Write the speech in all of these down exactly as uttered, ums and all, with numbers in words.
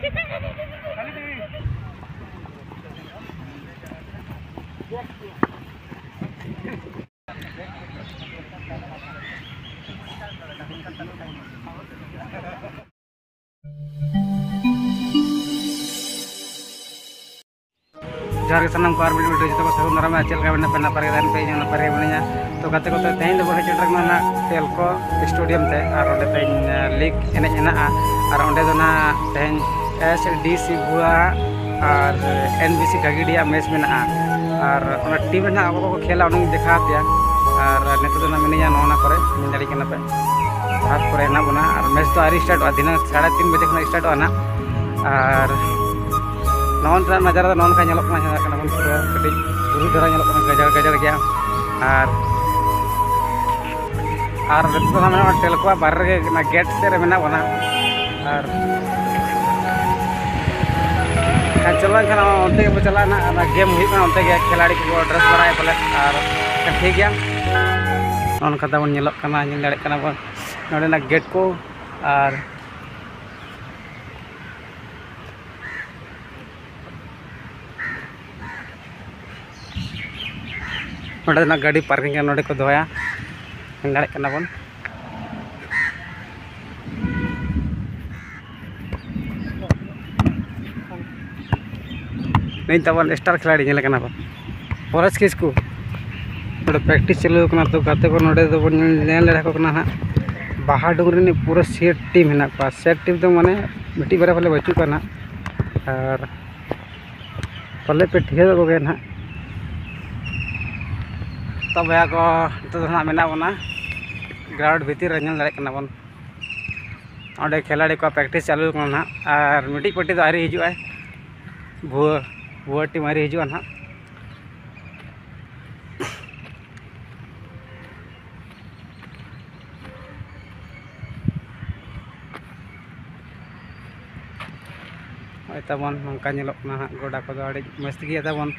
जहाँ सामान को वीडियो जो को सगुन दाराम चलका बना पे नपारे दान पे नपारे बनिया तो गाते को तेज दो बड़े चटक ना टेलको स्टेडियम ते और ओंडे तेज लीग एने एना और ओंडे दो ना तेज एस डी सी बुआ और एन बी सी गागिडिया मैच में और ओना टीम ना अब को खेला उन देखा पे और नेतो दो ना मिनिया नोना करे मिंदाड़ी के ना पे हाथ पर ना बना और मैच तो आरी स्टार्ट दिन साढ़े तीन बजे खना स्टार्ट ना और नॉन नजारा नॉन का नलोक बन पूरा कटी बुरु धरा नलोक गजर गजर गया और और टेलको बारे गेट से मेना बना और चलो खान अंते बो चलाना गेम हुई अंते खिलाड़ी को ड्रेस बराए बोले और ठीक गया नौका बन नलोकनाᱧᱮᱞ दाड़े कना बन नोडेना गेट को और नोडे गाड़ी पार्किंग नोडे को दोया दाड़े कना बन नहीं तबन स्टार खिलाड़ी नेल कना बन परेश किसकू नोडे प्रैक्टिस चलू कना तो गाते को नोडे दो बन नेल लड़ा को कना बाहा डुंगरी ने पूरा सेट टीम हेना पा सेट टीम तो माने मिट्टी बारे फले बचू कना और फले पे ठेर को ना तब भैया को तो ना मेना बना ग्राउंड भीतर नेल दाड़े कना बन ओंडे खिलाड़ी को प्रैक्टिस चालू कना और मिट्टी पट्टी तो आरी हिजुआ भुआ भुआ टीम आरी हिजुआ ना तबन नौका ना गोडा को मस्त गया तबन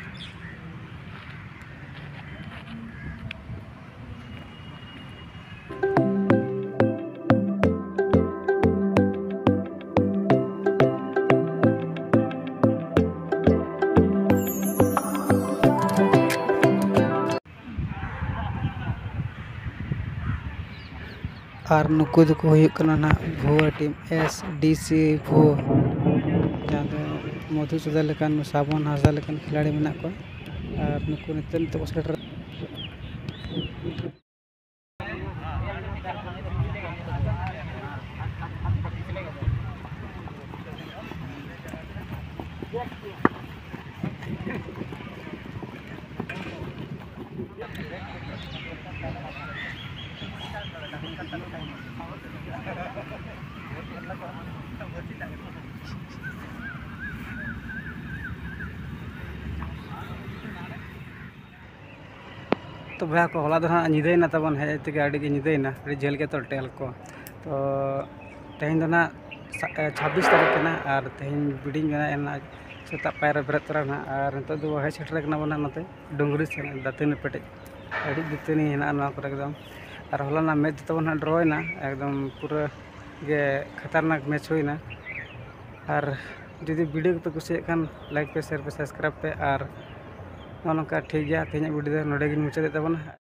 और नुकु दुको ना भुआ टीम एस डी सी भुआ जहाँ मधुसूदन लेकान साबन हासदा लेकान खिलाड़ी मेना को और नुकु नित नित को सेटर तो भैया को हला हाँ निदेना तबन हेज अड़ी निदेना झेल के तो टेल को तो तेहन दो ना छब्बीस तारीख ना और तेहन बिडिंग बना सेता पायर बेरत तोरा ना और नित दो हेज सेटर बना नते डुंगरी से दातनी पेटे अड़ी दातनी हेना को एकदम और हलाना मैच तब ना ड्रॉना एकदम पूरा गे खतरनाक मैच होना और जुदी वीडियो पे कुछ लाइक पे शेयर पे सब्सक्राइब पे और नौका ठीक गया तेज वीडियो नोड़े मुचाद तबना।